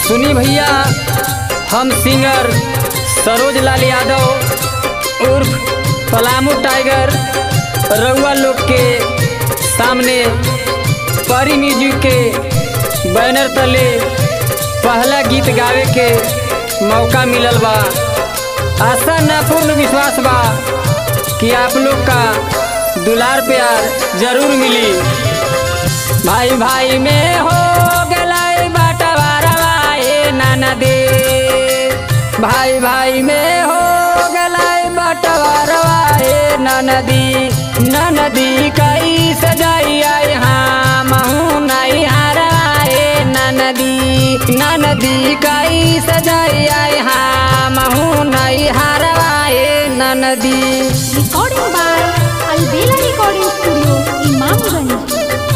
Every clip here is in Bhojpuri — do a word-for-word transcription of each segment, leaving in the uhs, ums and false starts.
सुनी भैया, हम सिंगर सरोज लाल यादव उर्फ पलामू टाइगर रउआ लोग के सामने परी म्यूजिक के बैनर तले पहला गीत गावे के मौका मिलल बा। आशा न पूर्ण विश्वास बा कि आप लोग का दुलार प्यार जरूर मिली। भाई भाई में हो गलाई बंटवारा ए ननदी, भाई भाई में हो गलाई बंटवारा ए ननदी, ननदी कई सजाई आई हाँ महू नहीं हारा ए ननदी, ननदी कई सजाई आई हाँ महू नहीं हारा ए ननदी। Recording by Albela recording studio Imamganj.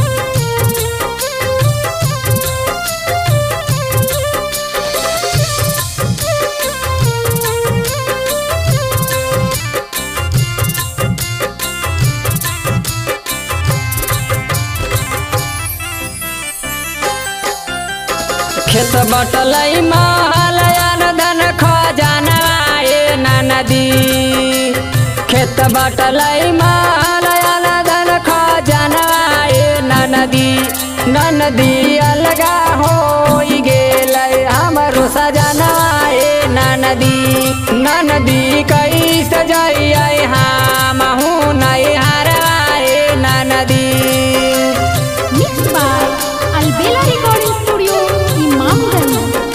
खेत बटलई महलयन धन खजाना ए ननदी, खेत बटलई महलयन धन खजाना ए ननदी, ननदी अलगा हो गेलै हमरो सजना ए ननदी, ननदी कई सजाई आई हाँ महू नहीं हारा ए ननदी। Mix by Albela recording studio Imamganj.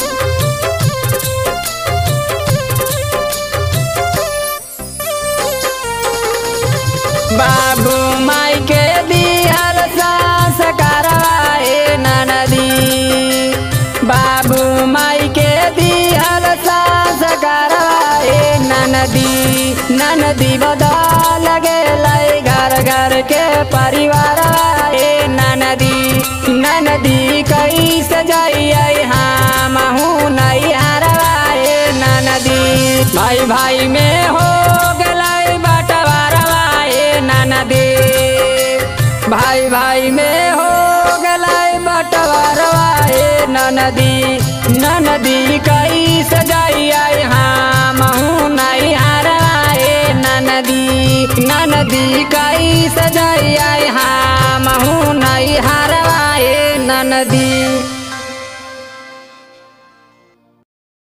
बाबू माई के दिहल संस्कार ए ननदी, बाबू माई के दिहल संस्कार ए ननदी, ननदी बदल गेलै घर घर के परिवार ए ननदी, ननदी कई सजाई आई हाँ महू नहीं हारा ए ननदी। भाई भाई में हो गलाई बंटवारा ए ननदी, भाई भाई में हो गलाई बंटवारा ए ननदी, ननदी कई सजाई आई हाँ महू नहीं हारा ए ननदी, ननदी कई सजाई आई हाँ महू नहीं हारा ए ननदी।